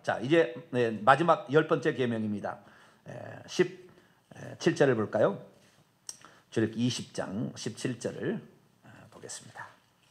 자, 이제 마지막 10번째 계명입니다. 17절을 볼까요? 출애굽기 20장 17절을 보겠습니다.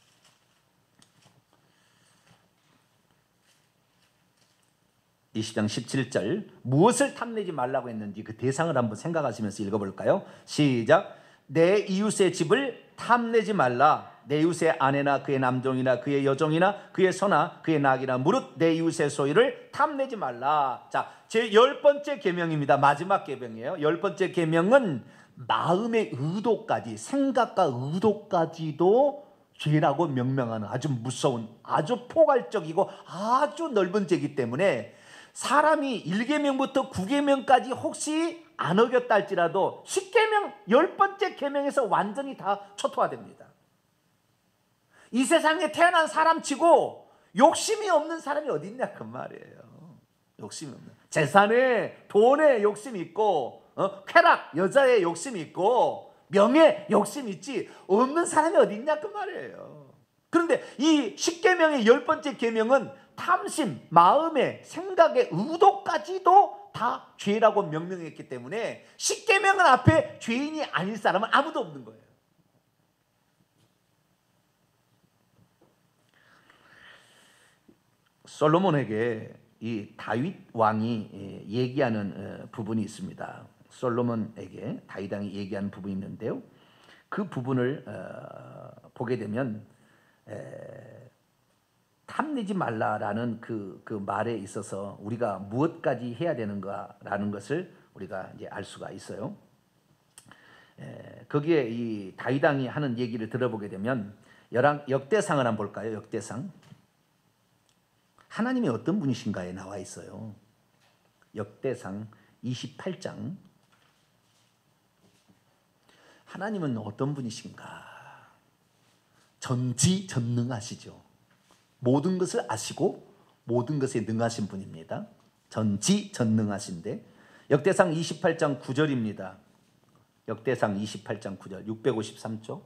이 20장 17절, 무엇을 탐내지 말라고 했는지 그 대상을 한번 생각하시면서 읽어볼까요? 시작. 내 이웃의 집을 탐내지 말라. 내 이웃의 아내나 그의 남종이나 그의 여종이나 그의 소나 그의 낙이나 무릇 내 이웃의 소유를 탐내지 말라. 자, 제 10번째 계명입니다. 마지막 계명이에요. 10번째 계명은 마음의 의도까지, 생각과 의도까지도 죄라고 명명하는 아주 무서운, 아주 포괄적이고 아주 넓은 죄이기 때문에 사람이 1계명부터 9계명까지 혹시 안 어겼다 할지라도 10계명, 10번째 계명에서 완전히 다 초토화됩니다. 이 세상에 태어난 사람치고 욕심이 없는 사람이 어디 있냐 그 말이에요. 욕심이 없는, 재산에, 돈에 욕심이 있고, 쾌락, 여자에 욕심이 있고, 명예 욕심이 있지 없는 사람이 어디 있냐 그 말이에요. 그런데 이 10계명의 10번째 계명은 탐심, 마음의, 생각의 의도까지도 다 죄라고 명명했기 때문에 10계명은 앞에 죄인이 아닌 사람은 아무도 없는 거예요. 솔로몬에게 이 다윗 왕이 얘기하는 부분이 있습니다. 솔로몬에게 다윗 왕이 얘기하는 부분이 있는데요. 그 부분을 보게 되면 탐내지 말라라는 그 말에 있어서 우리가 무엇까지 해야 되는가라는 것을 우리가 이제 알 수가 있어요. 거기에 이 다윗 왕이 하는 얘기를 들어보게 되면 역대상을 한번 볼까요? 역대상. 하나님이 어떤 분이신가에 나와 있어요. 역대상 28장. 하나님은 어떤 분이신가? 전지전능하시죠. 모든 것을 아시고 모든 것에 능하신 분입니다. 전지전능하신데 역대상 28장 9절입니다. 역대상 28장 9절 653쪽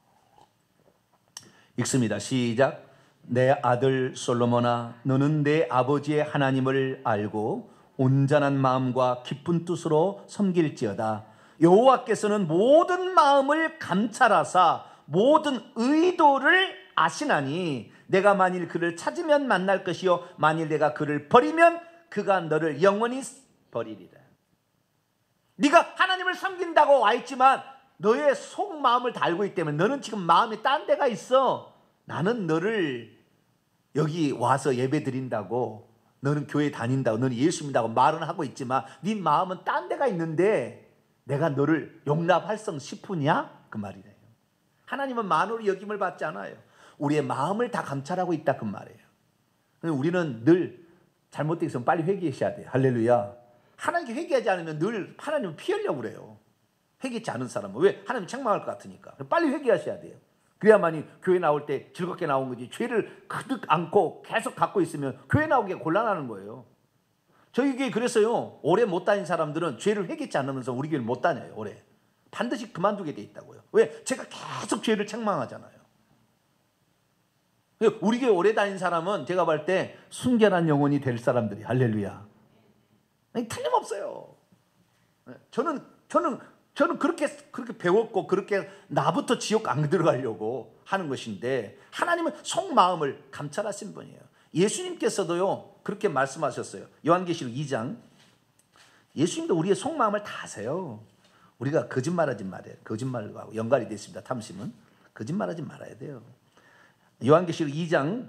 읽습니다. 시작. 내 아들 솔로몬아, 너는 내 아버지의 하나님을 알고 온전한 마음과 기쁜 뜻으로 섬길지어다. 여호와께서는 모든 마음을 감찰하사 모든 의도를 아시나니 내가 만일 그를 찾으면 만날 것이요 만일 내가 그를 버리면 그가 너를 영원히 버리리라. 네가 하나님을 섬긴다고 와 있지만 너의 속마음을 다 알고 있기 때문에 너는 지금 마음이 딴 데가 있어. 나는 너를 여기 와서 예배 드린다고, 너는 교회 다닌다고, 너는 예수 믿는다고 말은 하고 있지만 네 마음은 딴 데가 있는데 내가 너를 용납할성 싶으냐? 그 말이래요. 하나님은 만으로 여김을 받지 않아요. 우리의 마음을 다 감찰하고 있다 그 말이에요. 우리는 늘 잘못되어 있으면 빨리 회개하셔야 돼요. 할렐루야. 하나님께 회개하지 않으면 늘 하나님을 피하려고 그래요. 회개치 않은 사람은. 왜? 하나님 책망할 것 같으니까. 빨리 회개하셔야 돼요. 그래야만이 교회 나올 때 즐겁게 나온 거지. 죄를 가득 안고 계속 갖고 있으면 교회 나오기가 곤란하는 거예요. 저희 교회 그랬어요. 오래 못 다닌 사람들은 죄를 회개치 않으면서 우리 교회를 못 다녀요. 오래. 반드시 그만두게 돼 있다고요. 왜? 제가 계속 죄를 책망하잖아요. 우리 교회 오래 다닌 사람은 제가 볼 때 순결한 영혼이 될 사람들이. 할렐루야. 틀림없어요. 저는 그렇게 배웠고 그렇게 나부터 지옥 안 들어가려고 하는 것인데 하나님은 속마음을 감찰하신 분이에요. 예수님께서도요 그렇게 말씀하셨어요. 요한계시록 2장. 예수님도 우리의 속마음을 다 아세요. 우리가 거짓말하지 말아요. 거짓말과 연관이 되어 있습니다. 탐심은 거짓말하지 말아야 돼요. 요한계시록 2장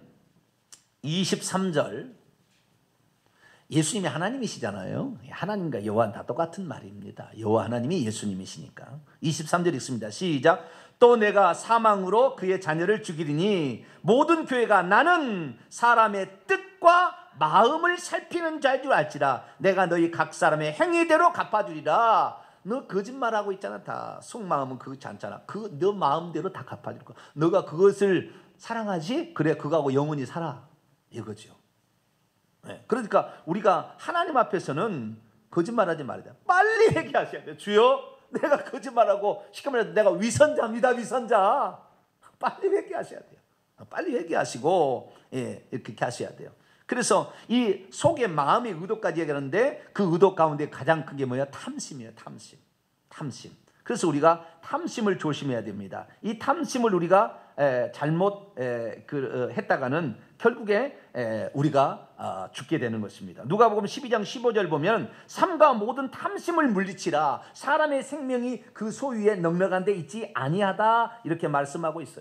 23절. 예수님이 하나님이시잖아요. 하나님과 여호와는 다 똑같은 말입니다. 여호와 하나님이 예수님이시니까. 23절 읽습니다. 시작. 또 내가 사망으로 그의 자녀를 죽이리니 모든 교회가 나는 사람의 뜻과 마음을 살피는 자인 줄 알지라. 내가 너희 각 사람의 행위대로 갚아주리라. 너 거짓말하고 있잖아. 다 속마음은 그렇지 않잖아. 너 마음대로 다 갚아줄 거야. 너가 그것을 사랑하지? 그래 그거하고 영원히 살아. 이거죠. 네. 그러니까 우리가 하나님 앞에서는 거짓말하지 말아야 돼. 빨리 회개하셔야 돼요. 주여, 내가 거짓말하고 시커먼 내가 위선자입니다. 위선자. 빨리 회개하셔야 돼요. 빨리 회개하시고 이렇게 하셔야 돼요. 그래서 이 속의 마음의 의도까지 얘기하는데 그 의도 가운데 가장 큰 게 뭐야? 탐심이에요. 탐심. 그래서 우리가 탐심을 조심해야 됩니다. 이 탐심을 우리가 잘못 했다가는 결국에 우리가 죽게 되는 것입니다. 누가복음 12장 15절 보면 삼가 모든 탐심을 물리치라 사람의 생명이 그 소유에 넉넉한 데 있지 아니하다 이렇게 말씀하고 있어요.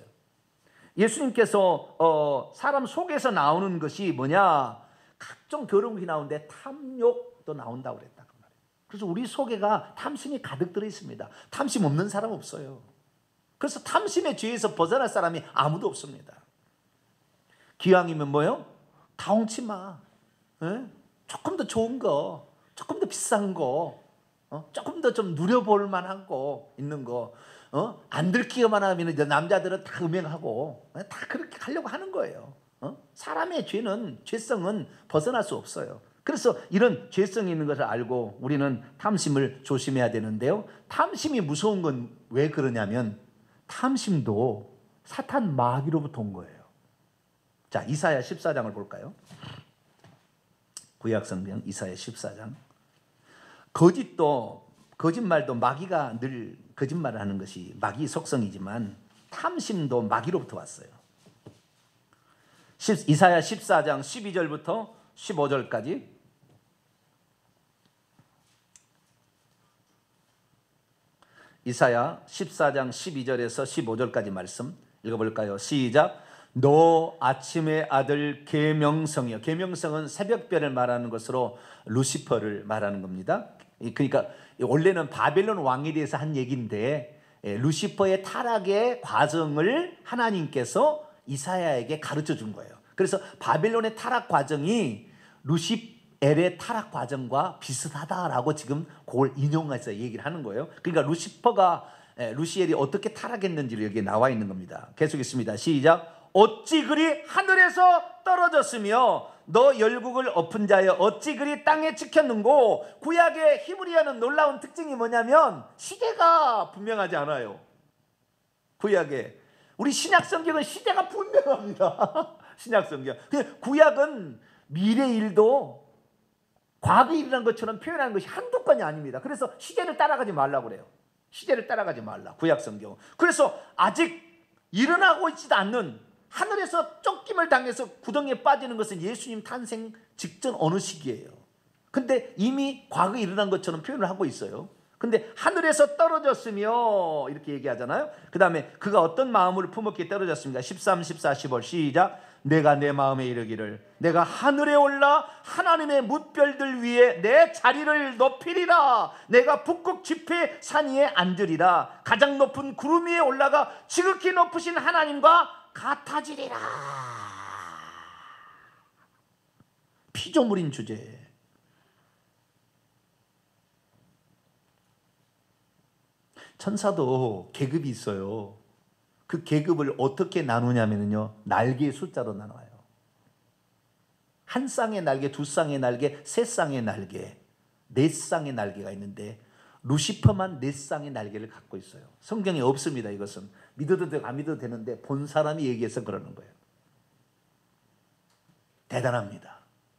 예수님께서 사람 속에서 나오는 것이 뭐냐? 각종 더러운 게 나오는데 탐욕도 나온다고 그랬다. 그래서 우리 속에가 탐심이 가득 들어 있습니다. 탐심 없는 사람 없어요. 그래서 탐심의 죄에서 벗어날 사람이 아무도 없습니다. 기왕이면 뭐요? 다 엉치 마. 조금 더 좋은 거, 조금 더 비싼 거, 조금 더 좀 누려볼 만한 거 있는 거, 안 들키기만 하면 이제 남자들은 다 음행하고 다 그렇게 가려고 하는 거예요. 사람의 죄성은 벗어날 수 없어요. 그래서 이런 죄성이 있는 것을 알고 우리는 탐심을 조심해야 되는데요. 탐심이 무서운 건 왜 그러냐면 탐심도 사탄 마귀로부터 온 거예요. 자, 이사야 14장을 볼까요? 구약성경 이사야 14장. 거짓말도 마귀가 늘 거짓말을 하는 것이 마귀의 속성이지만 탐심도 마귀로부터 왔어요. 이사야 14장 12절부터 15절까지 이사야 14장 12절에서 15절까지 말씀 읽어볼까요? 시작. 너 아침의 아들 계명성이여. 계명성은 새벽별을 말하는 것으로 루시퍼를 말하는 겁니다. 그러니까 원래는 바벨론 왕에 대해서 한 얘기인데 루시퍼의 타락의 과정을 하나님께서 이사야에게 가르쳐 준 거예요. 그래서 바벨론의 타락 과정이 루시엘의 타락 과정과 비슷하다라고 지금 그걸 인용해서 얘기를 하는 거예요. 그러니까 루시엘이 어떻게 타락했는지를 여기에 나와 있는 겁니다. 계속했습니다. 시작. 어찌 그리 하늘에서 떨어졌으며 너 열국을 엎은 자여 어찌 그리 땅에 찍혔는고. 구약의 히브리어는 놀라운 특징이 뭐냐면 시대가 분명하지 않아요. 구약에 우리 신약 성경은 시대가 분명합니다. 신약 성경. 구약은 미래 일도 과거 일이라는 것처럼 표현하는 것이 한두 건이 아닙니다. 그래서 시대를 따라가지 말라고 그래요. 시대를 따라가지 말라. 구약 성경. 그래서 아직 일어나고 있지도 않는 하늘에서 쫓김을 당해서 구덩이에 빠지는 것은 예수님 탄생 직전 어느 시기예요. 근데 이미 과거에 일어난 것처럼 표현을 하고 있어요. 근데 하늘에서 떨어졌으며 이렇게 얘기하잖아요. 그 다음에 그가 어떤 마음을 품었기에 떨어졌습니까? 13, 14, 15 시작. 내가 내 마음에 이르기를 내가 하늘에 올라 하나님의 뭇별들 위에 내 자리를 높이리라. 내가 북극 지폐 산 위에 앉으리라. 가장 높은 구름 위에 올라가 지극히 높으신 하나님과 같아지리라. 피조물인 주제. 천사도 계급이 있어요. 그 계급을 어떻게 나누냐면요, 날개의 숫자로 나눠요. 한 쌍의 날개, 두 쌍의 날개, 세 쌍의 날개, 네 쌍의 날개가 있는데 루시퍼만 네 쌍의 날개를 갖고 있어요. 성경에 없습니다. 이것은 믿어도 되고 안 믿어도 되는데 본 사람이 얘기해서 그러는 거예요. 대단합니다.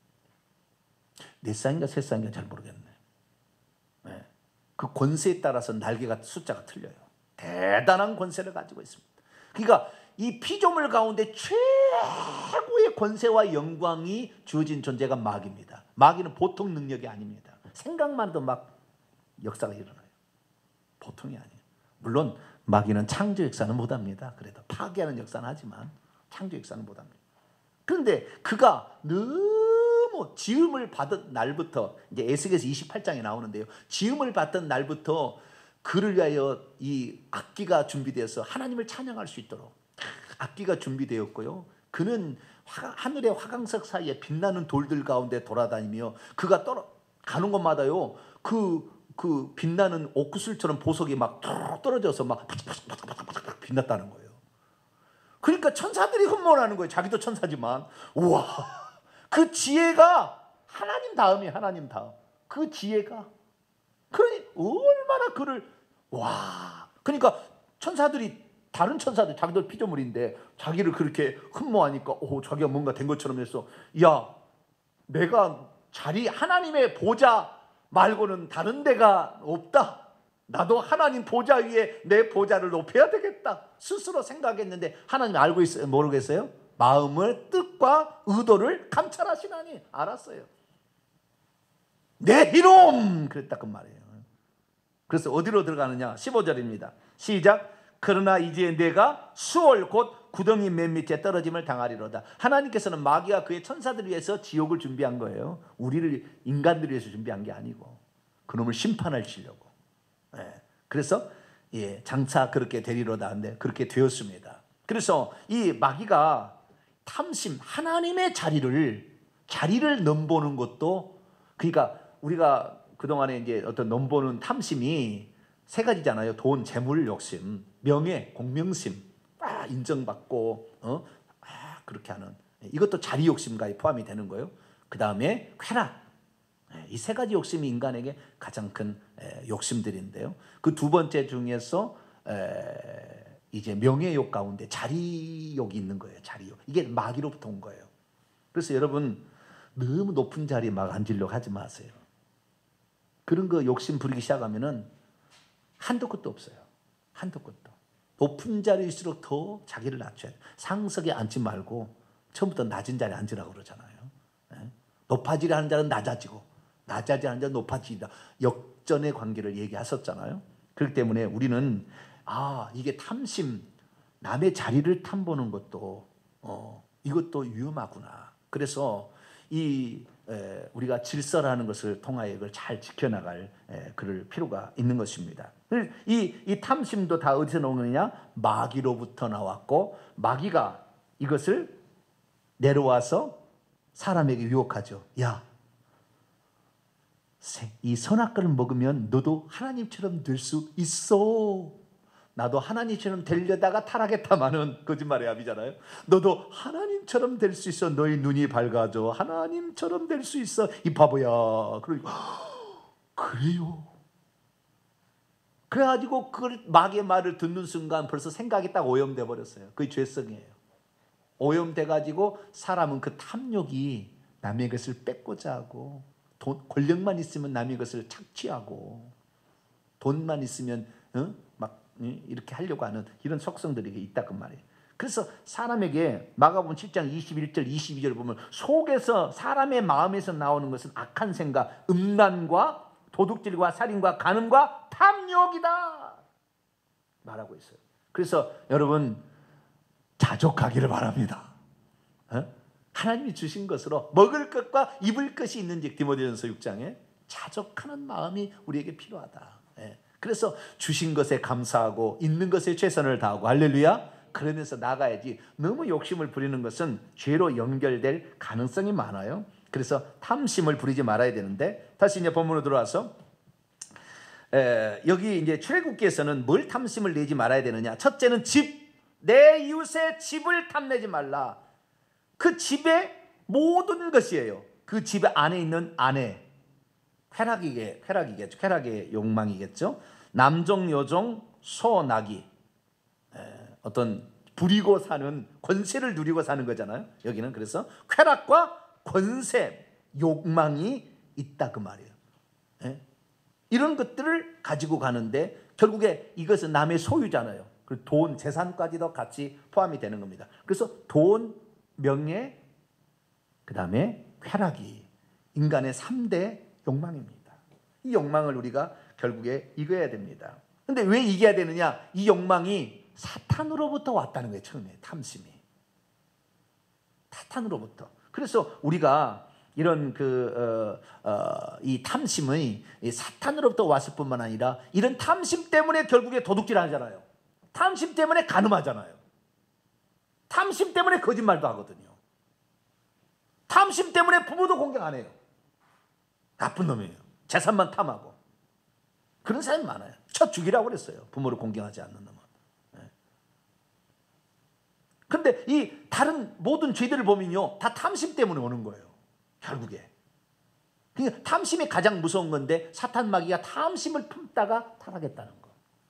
네 쌍인가 세 쌍인가 잘 모르겠네. 네. 그 권세에 따라서 날개가 숫자가 틀려요. 대단한 권세를 가지고 있습니다. 그러니까 이 피조물 가운데 최고의 권세와 영광이 주어진 존재가 마귀입니다. 마귀는 보통 능력이 아닙니다. 생각만 해도 막 역사가 일어나요. 보통이 아니에요. 물론 마귀는 창조 역사는 못합니다. 그래도 파괴하는 역사는 하지만 창조 역사는 못합니다. 그런데 그가 너무 지음을 받은 날부터, 이제 에스겔서 28장에 나오는데요, 지음을 받던 날부터 그를 위하여 이 악기가 준비되어서 하나님을 찬양할 수 있도록 악기가 준비되었고요. 그는 하늘의 화강석 사이에 빛나는 돌들 가운데 돌아다니며 그가 가는 곳마다요 그 빛나는 옥구슬처럼 보석이 막 떨어져서 막 빛났다는 거예요. 그러니까 천사들이 흠모하는 거예요. 자기도 천사지만. 우와, 그 지혜가 하나님 다음이에요. 하나님 다음. 그 지혜가. 그러니 얼마나 그를, 와. 그러니까 천사들이, 다른 천사들 자기들 피조물인데 자기를 그렇게 흠모하니까 자기가 뭔가 된 것처럼 해서, 야, 내가 자리, 하나님의 보좌 말고는 다른 데가 없다. 나도 하나님 보좌 위에 내 보좌를 높여야 되겠다. 스스로 생각했는데 하나님 알고 있어요? 모르겠어요? 마음을, 뜻과 의도를 감찰하시나니 알았어요. 내 이놈! 그랬다 그 말이에요. 그래서 어디로 들어가느냐? 15절입니다. 시작. 그러나 이제 내가 수월 곧 구덩이 맨 밑에 떨어짐을 당하리로다. 하나님께서는 마귀와 그의 천사들을 위해서 지옥을 준비한 거예요. 우리를, 인간들을 위해서 준비한 게 아니고 그놈을 심판하시려고. 그래서 장차 그렇게 되리로다 하는데 그렇게 되었습니다. 그래서 이 마귀가 탐심, 하나님의 자리를 넘보는 것도, 그러니까 우리가 그동안에 이제 어떤 넘보는 탐심이 세 가지잖아요. 돈, 재물 욕심, 명예, 공명심, 인정받고 그렇게 하는, 이것도 자리 욕심과에 포함이 되는 거예요. 그 다음에 쾌락, 이 세 가지 욕심이 인간에게 가장 큰 욕심들인데요. 그 두 번째 중에서 이제 명예욕 가운데 자리욕이 있는 거예요. 자리욕. 이게 마귀로부터 온 거예요. 그래서 여러분 너무 높은 자리에 막 앉으려고 하지 마세요. 그런 거 욕심 부리기 시작하면은 한도 끝도 없어요. 한도 끝도. 높은 자리일수록 더 자기를 낮춰야 돼요. 상석에 앉지 말고 처음부터 낮은 자리에 앉으라고 그러잖아요. 높아지려 하는 자는 낮아지고 낮아지려 하는 자는 높아지리라. 역전의 관계를 얘기하셨잖아요. 그렇기 때문에 우리는 이게 탐심, 남의 자리를 탐보는 것도 이것도 위험하구나. 그래서 우리가 질서라는 것을 통하여 이걸 잘 지켜나갈 그럴 필요가 있는 것입니다. 이 탐심도 다 어디서 나오느냐? 마귀로부터 나왔고, 마귀가 이것을 내려와서 사람에게 유혹하죠. 야, 이 선악과를 먹으면 너도 하나님처럼 될 수 있어. 나도 하나님처럼 되려다가 타락했다마는 거짓말의 압이잖아요. 너도 하나님처럼 될 수 있어. 너의 눈이 밝아져. 하나님처럼 될 수 있어. 이 바보야. 그래요. 그래가지고 그 마귀의 말을 듣는 순간 벌써 생각이 딱 오염돼 버렸어요. 그게 죄성이에요. 오염돼가지고 사람은 그 탐욕이 남의 것을 뺏고자 하고, 권력만 있으면 남의 것을 착취하고, 돈만 있으면 이렇게 하려고 하는 이런 속성들이 있다 그 말이에요. 그래서 사람에게 마가복음 7장 21절 22절 보면 속에서, 사람의 마음에서 나오는 것은 악한 생각, 음란과 도둑질과 살인과 간음과 탐욕이다 말하고 있어요. 그래서 여러분 자족하기를 바랍니다. 하나님이 주신 것으로 먹을 것과 입을 것이 있는지, 디모데전서 6장에 자족하는 마음이 우리에게 필요하다. 그래서 주신 것에 감사하고 있는 것에 최선을 다하고, 할렐루야. 그러면서 나가야지. 너무 욕심을 부리는 것은 죄로 연결될 가능성이 많아요. 그래서 탐심을 부리지 말아야 되는데, 다시 이제 본문으로 들어와서 여기 이제 출애굽기에서는 뭘 탐심을 내지 말아야 되느냐? 첫째는 집, 내 이웃의 집을 탐내지 말라. 그 집의 모든 것이에요. 그 집 안에 있는 아내, 쾌락이겠죠. 쾌락의 욕망이겠죠. 남종, 여종, 소, 나귀, 어떤 부리고 사는, 권세를 누리고 사는 거잖아요. 여기는 그래서 쾌락과 권세, 욕망이 있다 그 말이에요. 이런 것들을 가지고 가는데 결국에 이것은 남의 소유잖아요. 그리고 돈, 재산까지도 같이 포함이 되는 겁니다. 그래서 돈, 명예, 그 다음에 쾌락이 인간의 3대 욕망입니다. 이 욕망을 우리가 결국에 이겨야 됩니다. 그런데 왜 이겨야 되느냐? 이 욕망이 사탄으로부터 왔다는 거예요. 처음에 탐심이 사탄으로부터. 그래서 우리가 이런 이 탐심이 사탄으로부터 왔을 뿐만 아니라, 이런 탐심 때문에 결국에 도둑질 하잖아요. 탐심 때문에 간음하잖아요. 탐심 때문에 거짓말도 하거든요. 탐심 때문에 부모도 공경 안 해요. 나쁜 놈이에요. 재산만 탐하고. 그런 사람이 많아요. 쳐 죽이라고 그랬어요. 부모를 공경하지 않는 놈은. 그런데 이 다른 모든 죄들을 보면요, 다 탐심 때문에 오는 거예요. 결국에. 그러니까 탐심이 가장 무서운 건데, 사탄 마귀가 탐심을 품다가 타락했다는 거.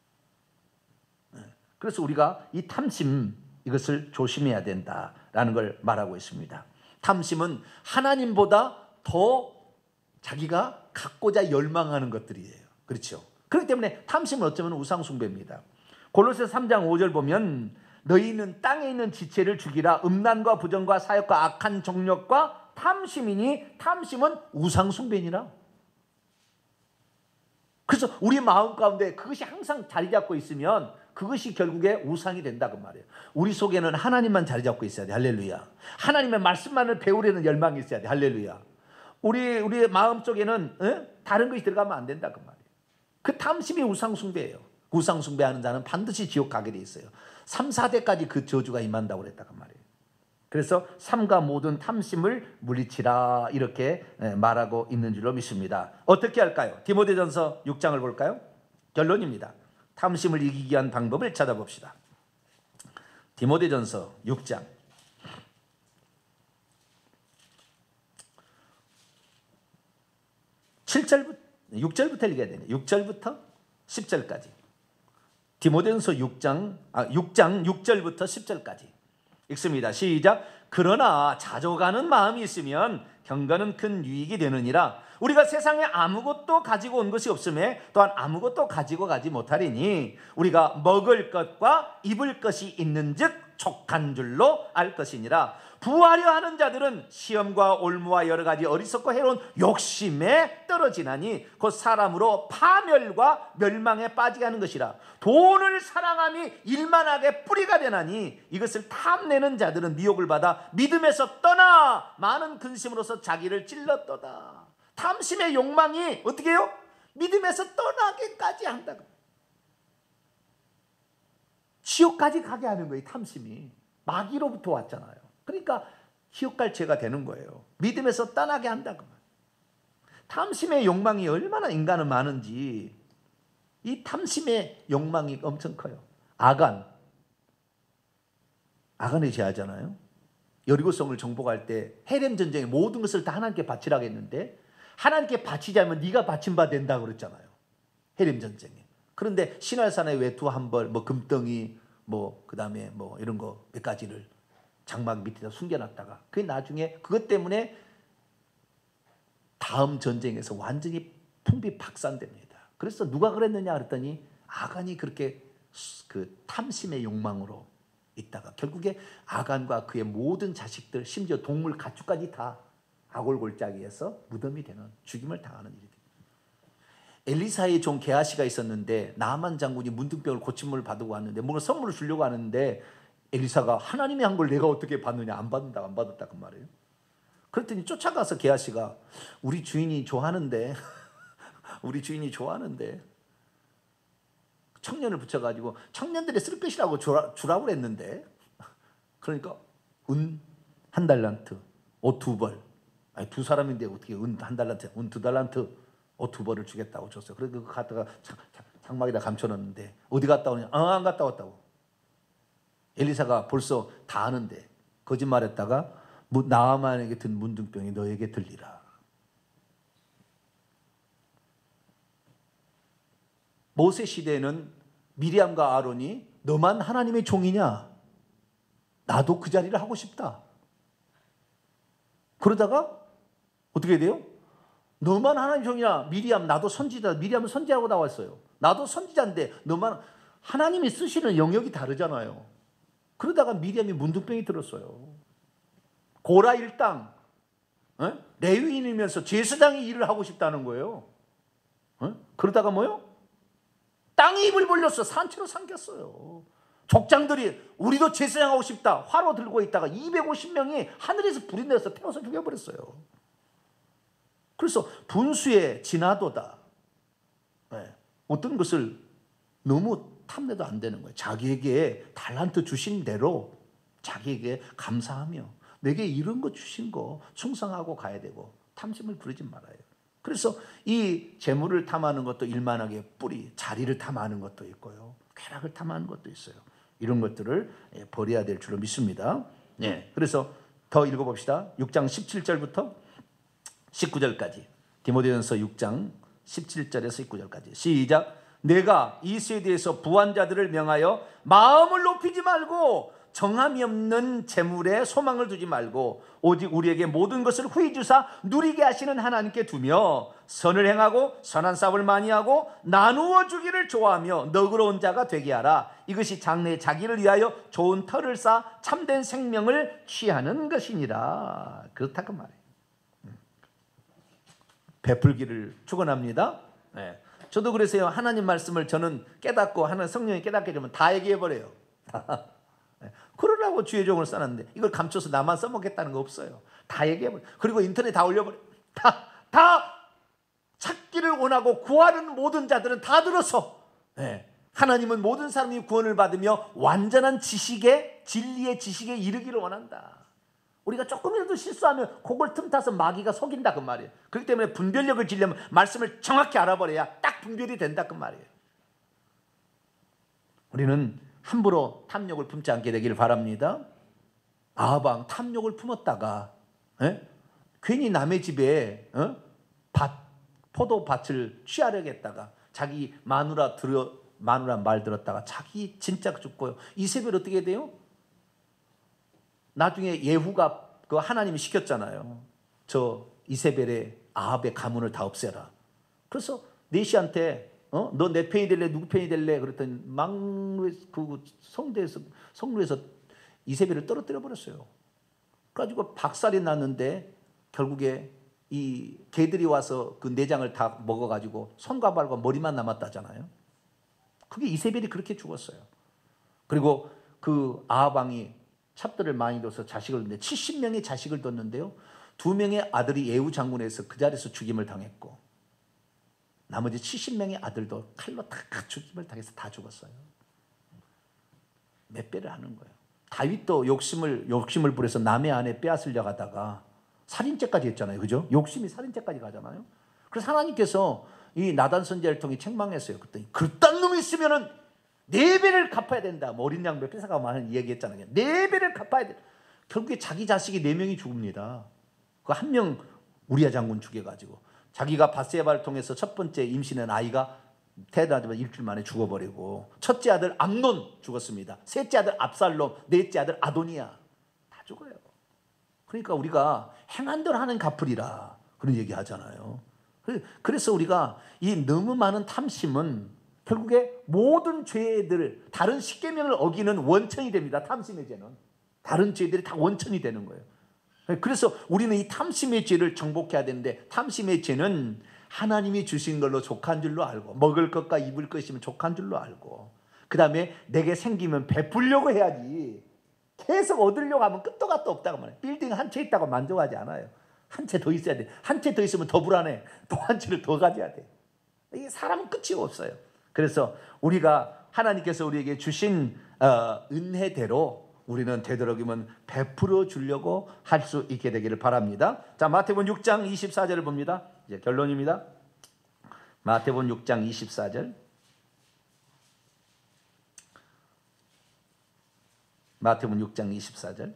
그래서 우리가 이 탐심, 이것을 조심해야 된다라는 걸 말하고 있습니다. 탐심은 하나님보다 더 자기가 갖고자 열망하는 것들이에요. 그렇죠? 그렇기 때문에 탐심은 어쩌면 우상숭배입니다. 골로새 3장 5절 보면 너희는 땅에 있는 지체를 죽이라. 음란과 부정과 사욕과 악한 정욕과 탐심이니 탐심은 우상숭배니라. 그래서 우리 마음 가운데 그것이 항상 자리 잡고 있으면 그것이 결국에 우상이 된다 그 말이에요. 우리 속에는 하나님만 자리 잡고 있어야 돼. 할렐루야. 하나님의 말씀만을 배우려는 열망이 있어야 돼. 할렐루야. 우리의 마음 속에는 다른 것이 들어가면 안 된다 그 말이에요. 그 탐심이 우상숭배예요. 우상숭배하는 자는 반드시 지옥 가게 돼 있어요. 3, 4대까지 그 저주가 임한다고 그랬다 그 말이에요. 그래서 삼가 모든 탐심을 물리치라 이렇게 말하고 있는 줄로 믿습니다. 어떻게 할까요? 디모데전서 6장을 볼까요? 결론입니다. 탐심을 이기기 위한 방법을 찾아봅시다. 디모데전서 6장 6절부터 읽어야 되네. 6절부터 10절까지. 디모데전서 6장 6절부터 10절까지 읽습니다. 시작. 그러나 자족하는 마음이 있으면 경건은 큰 유익이 되느니라. 우리가 세상에 아무것도 가지고 온 것이 없음에 또한 아무것도 가지고 가지 못하리니 우리가 먹을 것과 입을 것이 있는즉 족한 줄로 알 것이니라. 부하려 하는 자들은 시험과 올무와 여러 가지 어리석고 해로운 욕심에 떨어지나니 곧 사람으로 파멸과 멸망에 빠지게 하는 것이라. 돈을 사랑함이 일만하게 뿌리가 되나니 이것을 탐내는 자들은 미혹을 받아 믿음에서 떠나 많은 근심으로서 자기를 찔렀도다. 탐심의 욕망이 어떻게 해요? 믿음에서 떠나게까지 한다. 지옥까지 가게 하는 거예요. 탐심이 마귀로부터 왔잖아요. 그러니까 지옥 갈 죄가 되는 거예요. 믿음에서 떠나게 한다. 탐심의 욕망이 얼마나 인간은 많은지. 이 탐심의 욕망이 엄청 커요. 아간이 제하잖아요. 여리고성을 정복할 때 헤렘 전쟁에 모든 것을 다 하나님께 바치라고 했는데 하나님께 바치지 않으면 네가 바친 바 된다고 그랬잖아요. 헤렘 전쟁에. 그런데 신할산의 외투 한 벌, 금덩이, 그다음에 이런 거 몇 가지를 장막 밑에다 숨겨놨다가 그게 나중에 그것 때문에 다음 전쟁에서 완전히 풍비박산됩니다. 그래서 누가 그랬느냐 그랬더니 아간이 그렇게 그 탐심의 욕망으로 있다가 결국에 아간과 그의 모든 자식들 심지어 동물 가축까지 다 아골골짜기에서 무덤이 되는 죽임을 당하는 일이 됩니다. 엘리사의 종 게하시가 있었는데 나만 장군이 문둥병을 고침을 받고 왔는데 뭔가 선물을 주려고 하는데 엘리사가 하나님이 한 걸 내가 어떻게 받느냐 안 받았다 그 말이에요. 그랬더니 쫓아가서 게하시가 우리 주인이 좋아하는데 청년을 붙여가지고 청년들의 쓸 것이라고 주라고 그랬는데 그러니까 은 1달란트 옷 2벌 아니 두 사람인데 어떻게 은 1달란트 은 2달란트 옷 2벌을 주겠다고 줬어요. 그래서 그거 갖다가 장막에다 감춰놨는데 어디 갔다 오냐? 안 갔다 왔다고. 엘리사가 벌써 다 아는데 거짓말했다가 나아만에게 든 문둥병이 너에게 들리라. 모세 시대에는 미리암과 아론이 너만 하나님의 종이냐? 나도 그 자리를 하고 싶다. 그러다가 어떻게 돼요? 너만 하나님 종이냐? 미리암 나도 선지자. 미리암은 선지자하고 나왔어요. 나도 선지자인데 너만 하나님이 쓰시는 영역이 다르잖아요. 그러다가 미리암이 문둥병이 들었어요. 고라 일당 레위인이면서 제사장이 일을 하고 싶다는 거예요. 그러다가 뭐요? 땅이 입을 벌렸어. 산채로 삼켰어요. 족장들이 우리도 제사장 하고 싶다. 화로 들고 있다가 250명이 하늘에서 불이 내서 태워서 죽여버렸어요. 그래서 분수의 진화도다. 어떤 것을 너무 탐내도 안 되는 거예요. 자기에게 달란트 주신 대로 자기에게 감사하며 내게 이런 거 주신 거 충성하고 가야 되고 탐심을 부리지 말아요. 그래서 이 재물을 탐하는 것도 일만하게 뿌리, 자리를 탐하는 것도 있고요. 쾌락을 탐하는 것도 있어요. 이런 것들을 버려야 될 줄로 믿습니다. 그래서 더 읽어봅시다. 6장 17절부터 19절까지 디모데전서 6장 17절에서 19절까지 시작. 내가 이 세대에서 부한 자들을 명하여 마음을 높이지 말고 정함이 없는 재물에 소망을 두지 말고 오직 우리에게 모든 것을 후히 주사 누리게 하시는 하나님께 두며 선을 행하고 선한 싸움을 많이 하고 나누어 주기를 좋아하며 너그러운 자가 되게 하라. 이것이 장래에 자기를 위하여 좋은 터를 쌓아 참된 생명을 취하는 것이니라. 그렇다 그 말이에요. 베풀기를 축원합니다. 네. 저도 그래서요, 하나님 말씀을 저는 깨닫고 하는 성령이 깨닫게 되면 다 얘기해버려요. 그러라고 주의 종을 써놨는데 이걸 감춰서 나만 써먹겠다는 거 없어요. 다 얘기해버려. 그리고 인터넷 다 올려버려. 다 찾기를 원하고 구하는 모든 자들은 다 들어서, 네. 하나님은 모든 사람이 구원을 받으며 완전한 지식에, 진리의 지식에 이르기를 원한다. 우리가 조금이라도 실수하면 그걸 틈타서 마귀가 속인다 그 말이에요. 그렇기 때문에 분별력을 지려면 말씀을 정확히 알아버려야 딱 분별이 된다 그 말이에요. 우리는 함부로 탐욕을 품지 않게 되기를 바랍니다. 아방 탐욕을 품었다가 괜히 남의 집에 포도밭을 취하려겠다가 자기 마누라 말 들었다가 자기 진짜 죽고요. 이세벨 어떻게 돼요? 나중에 예후가 그 하나님이 시켰잖아요. 저 이세벨의 아합의 가문을 다 없애라. 그래서 내시한테 너 내 편이 될래? 누구 편이 될래? 그랬더니 그 성루에서 이세벨을 떨어뜨려 버렸어요. 그래가지고 박살이 났는데 결국에 이 개들이 와서 그 내장을 다 먹어가지고 손과 발과 머리만 남았다잖아요. 그게 이세벨이 그렇게 죽었어요. 그리고 그 아합 왕이 첩들을 많이 둬서 자식을 뒀는데 70명의 자식을 뒀는데요. 2명의 아들이 예후 장군에서 그 자리에서 죽임을 당했고 나머지 70명의 아들도 칼로 다 죽임을 당해서 다 죽었어요. 몇 배를 하는 거예요. 다윗도 욕심을 부려서 남의 아내 빼앗으려고 하다가 살인죄까지 했잖아요. 그죠? 욕심이 살인죄까지 가잖아요. 그래서 하나님께서 이 나단 선지자를 통해 책망했어요. 그랬더니 그딴 놈이 있으면은 4배를 갚아야 된다. 뭐 어린 양 몇 뺏어가고 많은 이야기했잖아요. 4배를 갚아야 돼. 결국에 자기 자식이 4명이 죽습니다. 그 한 명 우리아 장군 죽여가지고 자기가 밧세바를 통해서 첫 번째 임신한 아이가 태어나자마자 일주일 만에 죽어버리고 첫째 아들 암논 죽었습니다. 셋째 아들 압살롬, 넷째 아들 아도니아 다 죽어요. 그러니까 우리가 행한 대로 하는 갚으리라 그런 얘기 하잖아요. 그래서 우리가 이 너무 많은 탐심은 결국에 모든 죄들, 다른 십계명을 어기는 원천이 됩니다. 탐심의 죄는. 다른 죄들이 다 원천이 되는 거예요. 그래서 우리는 이 탐심의 죄를 정복해야 되는데 탐심의 죄는 하나님이 주신 걸로 족한 줄로 알고 먹을 것과 입을 것이면 족한 줄로 알고 그 다음에 내게 생기면 베풀려고 해야지 계속 얻으려고 하면 끝도 갓도 없다고 말해요. 빌딩 한 채 있다고 만족하지 않아요. 한 채 더 있어야 돼. 한 채 더 있으면 더 불안해. 또 한 채를 더 가져야 돼. 이게 사람은 끝이 없어요. 그래서 우리가 하나님께서 우리에게 주신 은혜대로 우리는 되도록이면 베풀어 주려고 할 수 있게 되기를 바랍니다. 자, 마태복음 6장 24절을 봅니다. 이제 결론입니다. 마태복음 6장 24절. 마태복음 6장 24절.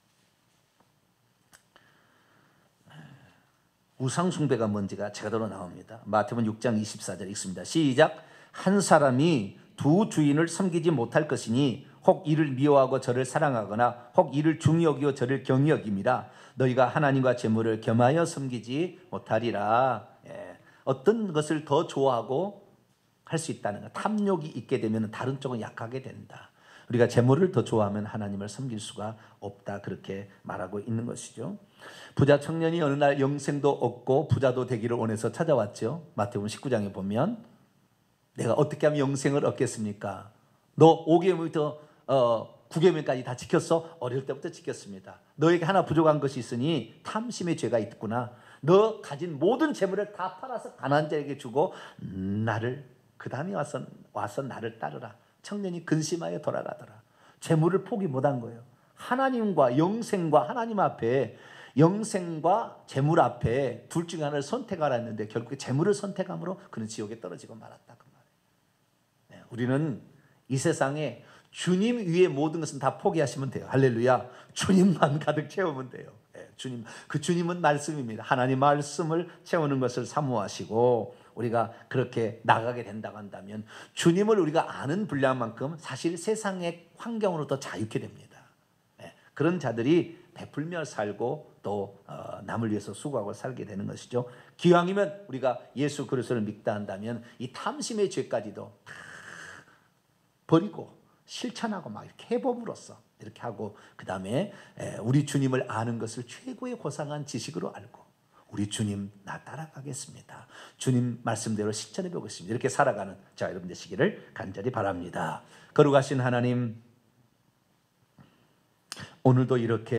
우상 숭배가 뭔지가 제대로 나옵니다. 마태복음 6장 24절 읽습니다. 시작. 한 사람이 두 주인을 섬기지 못할 것이니 혹 이를 미워하고 저를 사랑하거나 혹 이를 중히 여기고 저를 경히 여김이라. 너희가 하나님과 재물을 겸하여 섬기지 못하리라. 어떤 것을 더 좋아하고 할 수 있다는 것. 탐욕이 있게 되면 다른 쪽은 약하게 된다. 우리가 재물을 더 좋아하면 하나님을 섬길 수가 없다. 그렇게 말하고 있는 것이죠. 부자 청년이 어느 날 영생도 얻고 부자도 되기를 원해서 찾아왔죠. 마태복음 19장에 보면 내가 어떻게 하면 영생을 얻겠습니까? 너 5계명부터 9계명까지 다 지켰어? 어릴 때부터 지켰습니다. 너에게 하나 부족한 것이 있으니 탐심의 죄가 있구나. 너 가진 모든 재물을 다 팔아서 가난한 자에게 주고 나를 그 다음에 와서 나를 따르라. 청년이 근심하여 돌아가더라. 재물을 포기 못한 거예요. 하나님과 영생과 하나님 앞에 영생과 재물 앞에 둘 중에 하나를 선택하라 했는데 결국에 재물을 선택함으로 그는 지옥에 떨어지고 말았다. 그 말이에요. 우리는 이 세상에 주님 위에 모든 것은 다 포기하시면 돼요. 할렐루야. 주님만 가득 채우면 돼요. 주님, 그 주님은 말씀입니다. 하나님 말씀을 채우는 것을 사모하시고 우리가 그렇게 나가게 된다고 한다면 주님을 우리가 아는 분량만큼 사실 세상의 환경으로부터 자유케 됩니다. 그런 자들이 베풀며 살고 또 남을 위해서 수고하고 살게 되는 것이죠. 기왕이면 우리가 예수 그리스도를 믿다 한다면 이 탐심의 죄까지도 다 버리고 실천하고 막 이렇게 해봄으로써 이렇게 하고, 그 다음에 우리 주님을 아는 것을 최고의 고상한 지식으로 알고, 우리 주님 나 따라가겠습니다, 주님 말씀대로 실천해 보겠습니다, 이렇게 살아가는 자 여러분 되시기를 간절히 바랍니다. 거룩하신 하나님, 오늘도 이렇게